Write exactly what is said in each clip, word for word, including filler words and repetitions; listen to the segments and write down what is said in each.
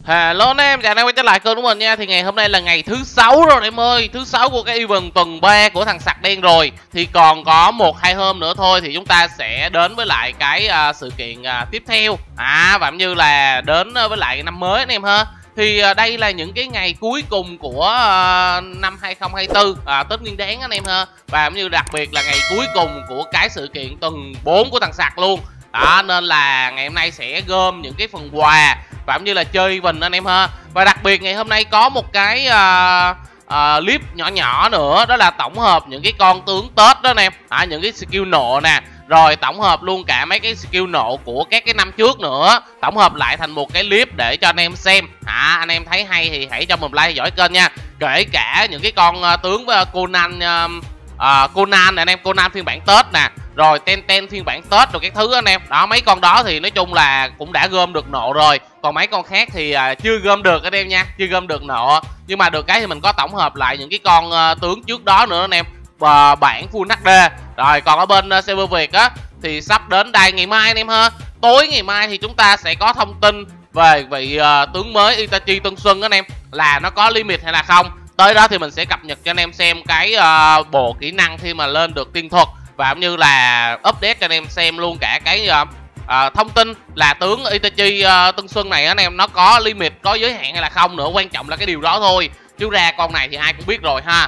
Hello anh em, chào anh em quay trở lại kênh của mình nha. Thì ngày hôm nay là ngày thứ sáu rồi em ơi. Thứ sáu của cái event tuần ba của thằng sạc đen rồi. Thì còn có một hai hôm nữa thôi thì chúng ta sẽ đến với lại cái uh, sự kiện uh, tiếp theo. À và như là đến uh, với lại năm mới anh em ha. Thì uh, đây là những cái ngày cuối cùng của uh, năm hai không hai tư, uh, Tết Nguyên Đán anh em ha. Và cũng như đặc biệt là ngày cuối cùng của cái sự kiện tuần bốn của thằng sạc luôn. Đó, nên là ngày hôm nay sẽ gom những cái phần quà và cũng như là chơi event anh em ha. Và đặc biệt ngày hôm nay có một cái uh, uh, clip nhỏ nhỏ nữa, đó là tổng hợp những cái con tướng Tết đó anh em. À, những cái skill nộ nè, rồi tổng hợp luôn cả mấy cái skill nộ của các cái năm trước nữa, tổng hợp lại thành một cái clip để cho anh em xem. À, anh em thấy hay thì hãy cho mình like dõi kênh nha. Kể cả những cái con uh, tướng uh, Conan uh, uh, Conan này anh em, Conan phiên bản Tết nè, rồi ten ten phiên bản Tết rồi các thứ anh em. Đó, mấy con đó thì nói chung là cũng đã gom được nộ rồi. Còn mấy con khác thì uh, chưa gom được anh em nha, chưa gom được nộ. Nhưng mà được cái thì mình có tổng hợp lại những cái con uh, tướng trước đó nữa anh em. uh, Bản full hát đê. Rồi còn ở bên uh, server Việt á thì sắp đến đây ngày mai anh em ha. Tối ngày mai thì chúng ta sẽ có thông tin về vị uh, tướng mới Itachi Tân Xuân anh em, là nó có limit hay là không. Tới đó thì mình sẽ cập nhật cho anh em xem cái uh, bộ kỹ năng khi mà lên được tiên thuật, và cũng như là update cho anh em xem luôn cả cái uh, uh, thông tin là tướng Itachi uh, Tân Xuân này anh em nó có limit, có giới hạn hay là không nữa. Quan trọng là cái điều đó thôi, chứ ra con này thì ai cũng biết rồi ha.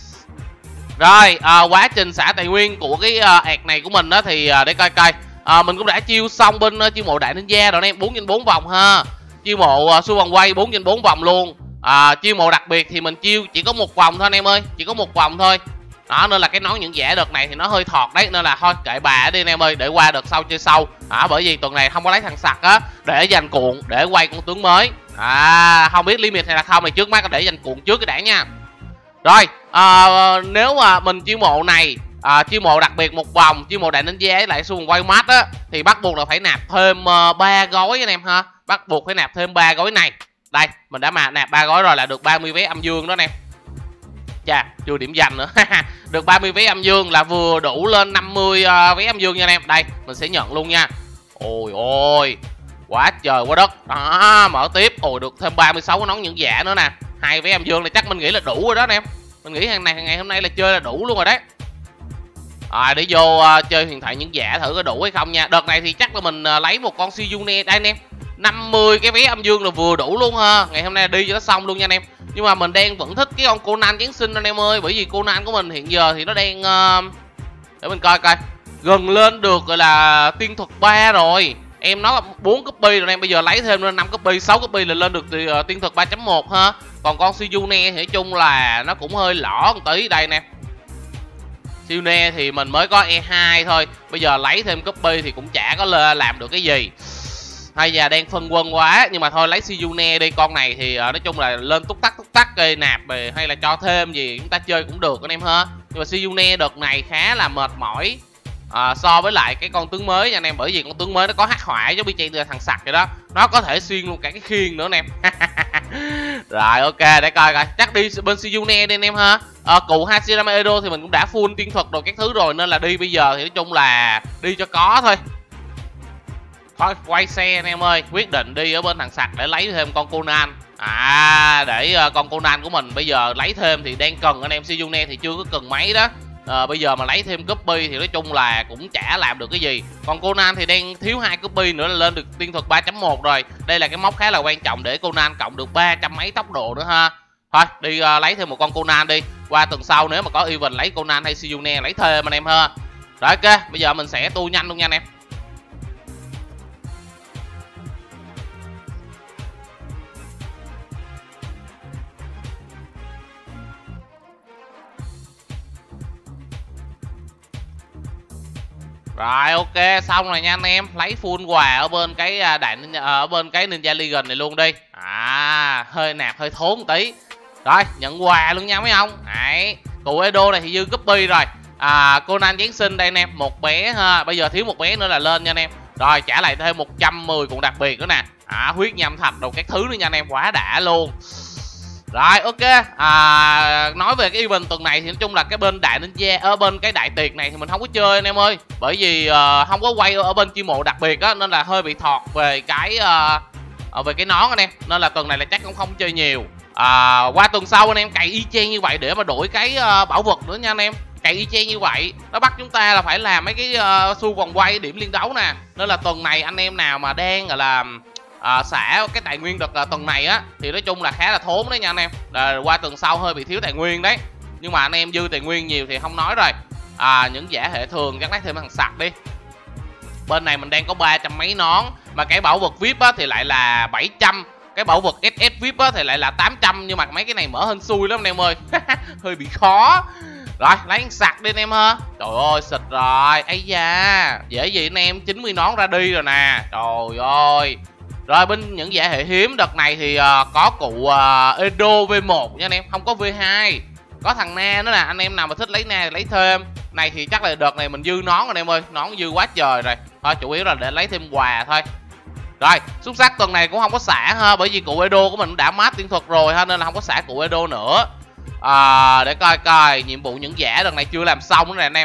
Rồi uh, quá trình xả tài nguyên của cái uh, ạc này của mình đó thì uh, để coi coi uh, mình cũng đã chiêu xong bên uh, chiêu mộ đại ninja rồi anh em, bốn trên bốn vòng ha. Chiêu mộ uh, xuôi vòng quay bốn trên bốn vòng luôn. uh, Chiêu mộ đặc biệt thì mình chiêu chỉ có một vòng thôi anh em ơi, chỉ có một vòng thôi. Đó, nên là cái nón những giả đợt này thì nó hơi thọt đấy, nên là thôi kệ bà đi anh em ơi, để qua đợt sau chơi sau. À, bởi vì tuần này không có lấy thằng sặc á, để dành cuộn để quay con tướng mới. À, không biết limit hay là không thì trước mắt để dành cuộn trước cái đã nha. Rồi à, nếu mà mình chiêu mộ này à, chiêu mộ đặc biệt một vòng, chiêu mộ đại ninja với lại xuồng quay mắt á, thì bắt buộc là phải nạp thêm ba uh, gói anh em ha. Bắt buộc phải nạp thêm ba gói này. Đây mình đã mà nạp ba gói rồi là được ba mươi vé âm dương đó anh em. Chà, chưa điểm danh nữa. Được ba mươi vé âm dương là vừa đủ lên năm mươi uh, vé âm dương nha anh em. Đây mình sẽ nhận luôn nha. Ôi ôi, quá trời quá đất. Đó, mở tiếp. Ôi được thêm ba mươi sáu cái nón những giả nữa nè. Hai vé âm dương này chắc mình nghĩ là đủ rồi đó anh em. Mình nghĩ hàng này ngày hôm nay là chơi là đủ luôn rồi đấy. À, để vô uh, chơi huyền thoại những giả thử có đủ hay không nha. Đợt này thì chắc là mình uh, lấy một con Shizune đây anh em. năm mươi cái vé âm dương là vừa đủ luôn ha. Ngày hôm nay đi cho nó xong luôn nha anh em. Nhưng mà mình đang vẫn thích cái con Conan Giáng sinh anh em ơi, bởi vì Conan của mình hiện giờ thì nó đang uh, để mình coi coi gần lên được gọi là tiên thuật ba rồi. Em nó bốn copy rồi em, bây giờ lấy thêm lên năm copy, sáu copy là lên được uh, tiên thuật ba chấm một ha. Còn con Shizune thì nói chung là nó cũng hơi lỏ một tí đây nè. Shizune thì mình mới có e hai thôi, bây giờ lấy thêm copy thì cũng chả có làm được cái gì. Hay giờ đang phân quân quá, nhưng mà thôi lấy Shizune đi. Con này thì uh, nói chung là lên túc tắc túc tắc cây nạp về, hay là cho thêm gì chúng ta chơi cũng được anh em ha. Nhưng mà Shizune đợt này khá là mệt mỏi uh, so với lại cái con tướng mới nha anh em, bởi vì con tướng mới nó có hắc hỏa giống như từ thằng sặc vậy đó, nó có thể xuyên luôn cả cái khiên nữa anh em. Rồi ok, để coi coi chắc đi bên Shizune đi anh em ha. Uh, cụ Hashirama Edo thì mình cũng đã full tiên thuật đồ các thứ rồi, nên là đi bây giờ thì nói chung là đi cho có thôi. Thôi quay xe anh em ơi, quyết định đi ở bên thằng sặc để lấy thêm con Conan. À, để uh, con Conan của mình bây giờ lấy thêm thì đang cần anh em. Shizune thì chưa có cần mấy đó. À, bây giờ mà lấy thêm copy thì nói chung là cũng chả làm được cái gì. Còn Conan thì đang thiếu hai copy nữa là lên được tiên thuật ba chấm một rồi. Đây là cái mốc khá là quan trọng để Conan cộng được ba trăm mấy tốc độ nữa ha. Thôi đi uh, lấy thêm một con Conan đi. Qua tuần sau nếu mà có event lấy Conan hay Shizune lấy thêm anh em ha. Rồi ok, bây giờ mình sẽ tu nhanh luôn nha anh em. Rồi ok, xong rồi nha anh em, lấy full quà ở bên cái đại ở bên cái Ninja Legion này luôn đi. À, hơi nạp hơi thốn một tí. Rồi, nhận quà luôn nha mấy ông. Đấy, cụ Edo này thì dư copy rồi. À, Conan Giáng sinh đây anh em, một bé ha, bây giờ thiếu một bé nữa là lên nha anh em. Rồi, trả lại thêm một trăm mười cũng đặc biệt nữa nè. À, huyết nhâm thạch đồ các thứ nữa nha anh em, quá đã luôn. Rồi ok, à, nói về cái event tuần này thì nói chung là cái bên đại ninja ở bên cái đại tiệc này thì mình không có chơi anh em ơi, bởi vì uh, không có quay ở bên chiêu mộ đặc biệt á, nên là hơi bị thọt về cái uh, à, về cái nón anh em, nên là tuần này là chắc cũng không chơi nhiều. À, qua tuần sau anh em cày y chang như vậy để mà đổi cái uh, bảo vật nữa nha anh em. Cày y chang như vậy nó bắt chúng ta là phải làm mấy cái uh, xu vòng quay điểm liên đấu nè, nên là tuần này anh em nào mà đang gọi là uh, xả cái tài nguyên được uh, tuần này á thì nói chung là khá là thốn đấy nha anh em. À, qua tuần sau hơi bị thiếu tài nguyên đấy, nhưng mà anh em dư tài nguyên nhiều thì không nói rồi. À, những giả hệ thường chắc lấy thêm thằng sặc đi. Bên này mình đang có ba trăm mấy nón, mà cái bảo vật vê i pê á, thì lại là bảy trăm. Cái bảo vật ét ét vê i pê á, thì lại là tám trăm. Nhưng mà mấy cái này mở hên xui lắm anh em ơi. Hơi bị khó. Rồi lấy thằng sặc đi anh em ha. Trời ơi xịt rồi. Ây da, dễ gì anh em, chín mươi nón ra đi rồi nè. Trời ơi. Rồi bên những giả hệ hiếm đợt này thì uh, có cụ uh, Edo vê một nha anh em, không có vê hai. Có thằng Na nữa nè, anh em nào mà thích lấy Na thì lấy thêm. Này thì chắc là đợt này mình dư nón rồi anh em ơi, nón dư quá trời rồi. Thôi chủ yếu là để lấy thêm quà thôi. Rồi, xúc sắc tuần này cũng không có xả ha, bởi vì cụ Edo của mình đã mát tiên thuật rồi ha, nên là không có xả cụ Edo nữa. À, để coi coi, nhiệm vụ những giả đợt này chưa làm xong nữa nè anh em.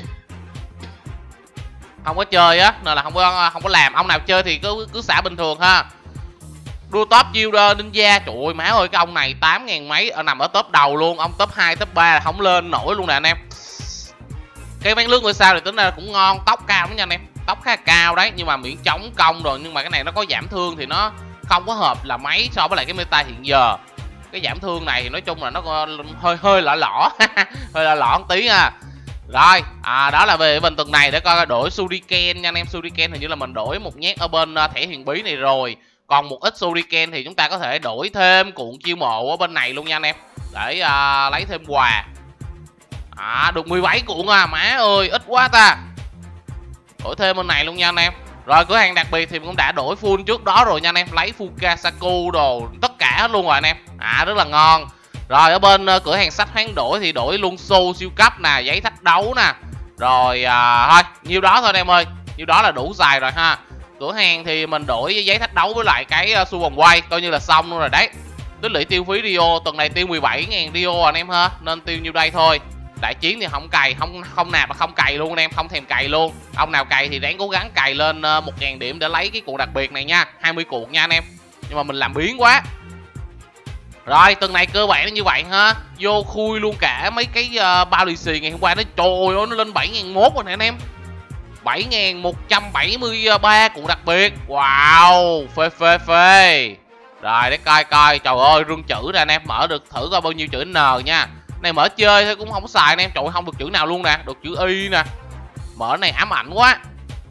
Không có chơi á, nên là không có không có làm. Ông nào chơi thì cứ cứ xả bình thường ha. Đua top Builder Ninja, trời ơi má ơi, cái ông này tám ngàn mấy, ở nằm ở top đầu luôn, ông top hai, top ba là không lên nổi luôn nè anh em. Cái ván lướt ngôi sao thì tính ra cũng ngon, tóc cao lắm nha anh em, tóc khá cao đấy, nhưng mà miễn chống công rồi, nhưng mà cái này nó có giảm thương thì nó không có hợp là mấy so với lại cái meta hiện giờ. Cái giảm thương này thì nói chung là nó hơi hơi lỏ lỏ, hơi lỏ lỏ một tí ha. Rồi, à, đó là về bên tuần này để coi đổi Shuriken nha anh em. Shuriken hình như là mình đổi một nhát ở bên thẻ huyền bí này rồi. Còn một ít Shuriken thì chúng ta có thể đổi thêm cuộn chiêu mộ ở bên này luôn nha anh em, để uh, lấy thêm quà. À, được mười bảy cuộn à, má ơi, ít quá ta. Đổi thêm bên này luôn nha anh em. Rồi cửa hàng đặc biệt thì cũng đã đổi full trước đó rồi nha anh em, lấy Fukasaku đồ tất cả hết luôn rồi anh em. À, rất là ngon. Rồi ở bên uh, cửa hàng sách hoán đổi thì đổi luôn xô siêu cấp nè, giấy thách đấu nè. Rồi uh, thôi, nhiêu đó thôi anh em ơi, nhiêu đó là đủ xài rồi ha. Cửa hàng thì mình đổi giấy thách đấu với lại cái uh, xu vòng quay coi như là xong luôn rồi đấy. Tích lũy tiêu phí Rio tuần này tiêu mười bảy ngàn Rio anh em ha, nên tiêu nhiêu đây thôi. Đại chiến thì không cày, không không nạp mà không cày luôn anh em, không thèm cày luôn. Ông nào cày thì ráng cố gắng cày lên uh, một ngàn điểm để lấy cái cuộn đặc biệt này nha, hai mươi cuộn nha anh em. Nhưng mà mình làm biến quá. Rồi tuần này cơ bản là như vậy ha. Vô khui luôn cả mấy cái uh, bao lì xì ngày hôm qua, nó trời ơi nó lên bảy ngàn một rồi nè anh em, bảy ngàn một trăm bảy mươi ba cuộn đặc biệt. Wow, phê phê phê. Rồi để coi coi, trời ơi rương chữ nè anh em, mở được thử coi bao nhiêu chữ N nha. Này mở chơi thôi cũng không có xài anh em, trời ơi không được chữ nào luôn nè, được chữ Y nè. Mở này ám ảnh quá.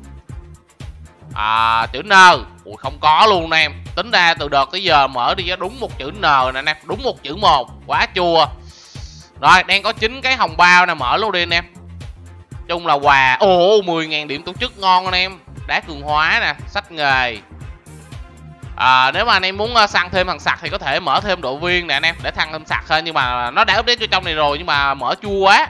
À, chữ N, ui không có luôn nè em. Tính ra từ đợt tới giờ mở đi đúng một chữ N nè anh em, đúng một chữ một, quá chua. Rồi đang có chín cái hồng bao nè, mở luôn đi anh em. Chung là quà, ồ mười ngàn điểm tổ chức ngon anh em. Đá cường hóa nè, sách nghề. À, nếu mà anh em muốn săn thêm thằng sặc thì có thể mở thêm đội viên nè anh em, để thăng thêm sặc hơn, nhưng mà nó đã update cho trong này rồi, nhưng mà mở chua quá.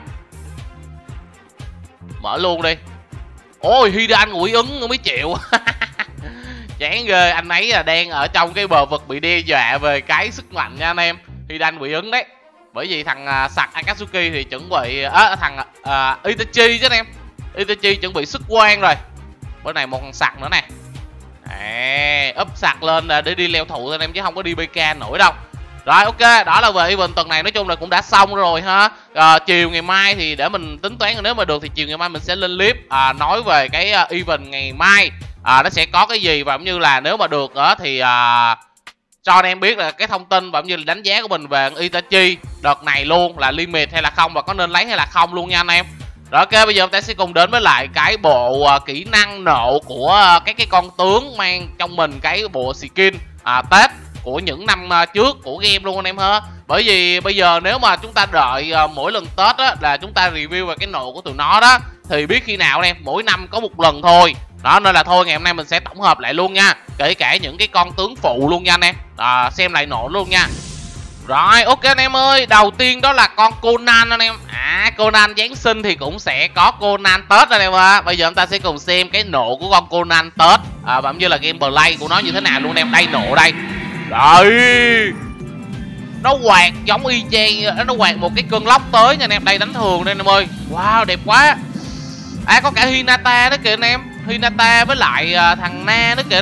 Mở luôn đi. Ôi Hidan quỷ ứng mấy triệu. Chán ghê, anh ấy là đang ở trong cái bờ vực bị đe dọa về cái sức mạnh nha anh em. Hidan quỷ ứng đấy. Bởi vì thằng uh, sặc Akatsuki thì chuẩn bị à, thằng uh, Itachi chứ anh em. Itachi chuẩn bị xuất quan rồi. Bữa này một thằng sặc nữa nè. À, up sặc lên để đi leo thụ anh em, chứ không có đi bê ca nổi đâu. Rồi ok, đó là về event tuần này nói chung là cũng đã xong rồi ha. À, chiều ngày mai thì để mình tính toán, nếu mà được thì chiều ngày mai mình sẽ lên clip à, nói về cái uh, event ngày mai à, nó sẽ có cái gì, và cũng như là nếu mà được đó thì à, cho anh em biết là cái thông tin và cũng như là đánh giá của mình về Itachi đợt này luôn, là limit hay là không, và có nên lấy hay là không luôn nha anh em. Rồi ok, bây giờ chúng ta sẽ cùng đến với lại cái bộ uh, kỹ năng nộ của uh, các cái con tướng mang trong mình cái bộ skin uh, Tết của những năm uh, trước của game luôn anh em ha. Bởi vì bây giờ nếu mà chúng ta đợi uh, mỗi lần Tết á, là chúng ta review về cái nộ của tụi nó đó, thì biết khi nào anh em, mỗi năm có một lần thôi. Đó nên là thôi ngày hôm nay mình sẽ tổng hợp lại luôn nha, kể cả những cái con tướng phụ luôn nha anh em, à, xem lại nộ luôn nha. Rồi ok anh em ơi, đầu tiên đó là con Conan anh em. À, Conan Giáng sinh thì cũng sẽ có Conan Tết anh em ạ. Bây giờ chúng ta sẽ cùng xem cái nộ của con Conan Tết à, và cũng như là gameplay của nó như thế nào luôn anh em. Đây nộ đây. Rồi, nó quạt giống y chang, nó quạt một cái cơn lốc tới nha anh em. Đây đánh thường đây anh em ơi. Wow đẹp quá. À có cả Hinata đó kìa anh em, Hinata với lại uh, thằng Na đó kìa anh em.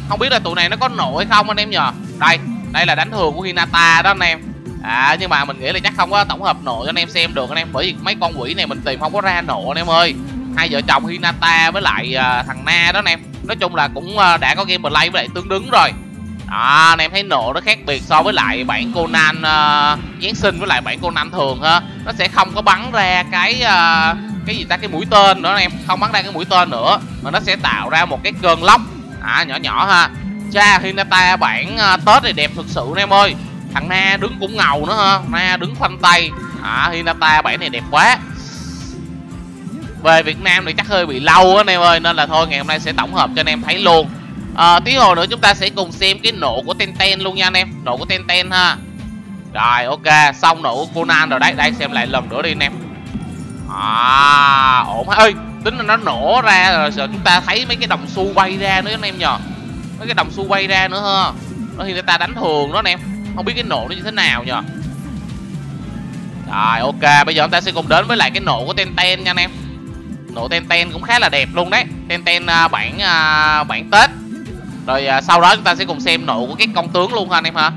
Không biết là tụi này nó có nổ hay không anh em nhờ. Đây, đây là đánh thường của Hinata đó anh em. À nhưng mà mình nghĩ là chắc không có tổng hợp nổ cho anh em xem được anh em, bởi vì mấy con quỷ này mình tìm không có ra nổ anh em ơi. Hai vợ chồng Hinata với lại uh, thằng Na đó anh em, nói chung là cũng uh, đã có gameplay với lại tương đứng rồi. Đó, anh em thấy nổ nó khác biệt so với lại bản Conan uh, Giáng sinh với lại bản Conan thường ha. Nó sẽ không có bắn ra cái uh, cái gì ta, cái mũi tên nữa anh em, không bắn ra cái mũi tên nữa mà nó sẽ tạo ra một cái cơn lốc à, nhỏ nhỏ ha. Cha, Hinata bản uh, Tết này đẹp thực sự anh em ơi. Thằng Na đứng cũng ngầu nữa ha, Na đứng khoanh tay. À, Hinata bản này đẹp quá. Về Việt Nam thì chắc hơi bị lâu á anh em ơi, nên là thôi ngày hôm nay sẽ tổng hợp cho anh em thấy luôn. À, tí hồi nữa chúng ta sẽ cùng xem cái nổ của Tenten luôn nha anh em, nổ của Tenten ha. Rồi ok, xong nổ của Conan rồi đấy, đây xem lại lần nữa đi anh em. À, ổn ha. Ơi, tính là nó nổ ra rồi giờ chúng ta thấy mấy cái đồng xu bay ra nữa anh em nhờ. Mấy cái đồng xu bay ra nữa ha. Nó thì người ta đánh thường đó anh em, không biết cái nổ nó như thế nào nhờ. Rồi ok, bây giờ chúng ta sẽ cùng đến với lại cái nổ của Tenten nha anh em. Nổ Tenten cũng khá là đẹp luôn đấy. Tenten uh, bản uh, bản Tết. Rồi uh, sau đó chúng ta sẽ cùng xem nổ của các công tướng luôn ha anh em ha.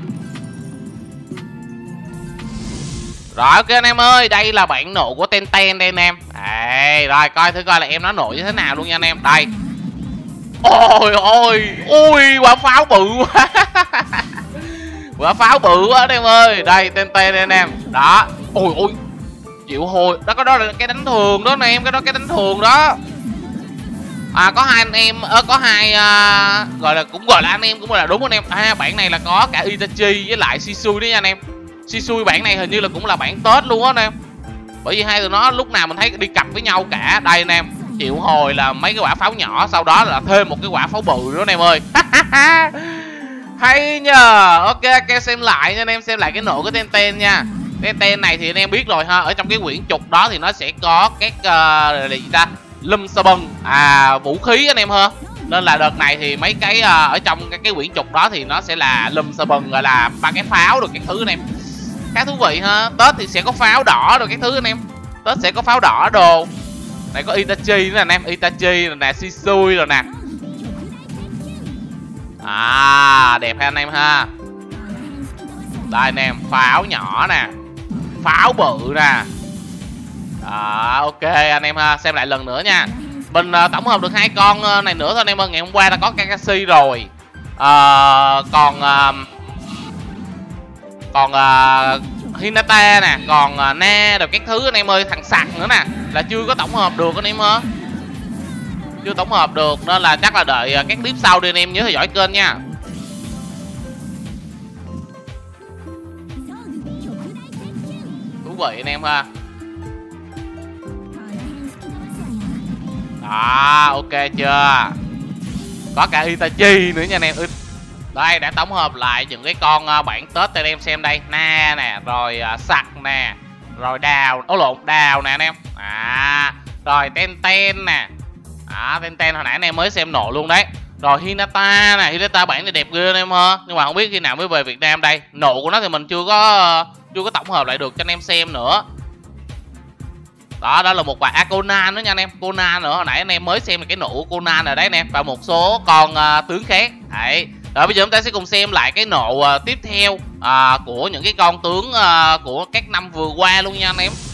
Rồi ok anh em ơi, đây là bản nổ của Tenten đây anh em. Đây, rồi coi thử coi là em nó nổ như thế nào luôn nha anh em. Đây. Ôi ôi, ui quả pháo bự quá. Quả pháo bự quá anh em ơi. Đây Tenten đây anh em. Đó. Ôi ôi. Chịu hồi, đó có đó là cái đánh thường đó anh em, cái đó cái đánh thường đó. À có hai anh em, ơ có hai uh, gọi là cũng gọi là anh em cũng là đúng anh em. À bản này là có cả Itachi với lại Shisui đấy nha anh em. Shisui bản này hình như là cũng là bản Tết luôn á anh em. Bởi vì hai tụi nó lúc nào mình thấy đi cặp với nhau cả. Đây anh em, chịu hồi là mấy cái quả pháo nhỏ, sau đó là thêm một cái quả pháo bự nữa anh em ơi. Hay nhờ. Ok ok xem lại nha anh em, xem lại cái nổ của Tenten nha. Tenten này thì anh em biết rồi ha, ở trong cái quyển trục đó thì nó sẽ có các uh, là gì ta, Lâm Sa Bân, à vũ khí anh em ha. Nên là đợt này thì mấy cái uh, ở trong cái, cái quyển trục đó thì nó sẽ là Lâm Sa Bân, gọi là ba cái pháo rồi các thứ anh em. Khá thú vị ha. Tết thì sẽ có pháo đỏ rồi các thứ anh em. Tết sẽ có pháo đỏ đồ. Này có Itachi nữa anh em, Itachi rồi nè, Shisui rồi nè. À đẹp ha anh em ha. Đây anh em, pháo nhỏ nè, pháo bự nè. À, ok anh em ha, xem lại lần nữa nha. Mình uh, tổng hợp được hai con uh, này nữa thôi anh em ơi. Ngày hôm qua đã có Kakashi rồi. uh, Còn uh, Còn uh, Hinata nè, còn uh, Na rồi các thứ anh em ơi. Thằng sặc nữa nè, là chưa có tổng hợp được anh em ha. Chưa tổng hợp được, nên là chắc là đợi uh, các clip sau đi anh em nhớ theo dõi kênh nha. Thú vị anh em ha. Đó, ok chưa? Có cả Itachi nữa nha anh em. Đây, đã tổng hợp lại những cái con uh, bản Tết cho anh em xem đây. Na nè, rồi uh, sặc nè, rồi đào, ố lộn, đào nè anh em. À, rồi Tenten nè. À, Tenten hồi nãy anh em mới xem nổ luôn đấy. Rồi Hinata nè, Hinata bản này đẹp ghê anh em ha. Nhưng mà không biết khi nào mới về Việt Nam đây. Nổ của nó thì mình chưa có uh, chưa có tổng hợp lại được cho anh em xem nữa. Đó, đó là một vài à, Conan nữa nha anh em. Conan nữa, hồi nãy anh em mới xem cái nổ của Conan rồi đấy anh em. Và một số con uh, tướng khác. Đấy. Rồi bây giờ chúng ta sẽ cùng xem lại cái nổ uh, tiếp theo uh, của những cái con tướng uh, của các năm vừa qua luôn nha anh em.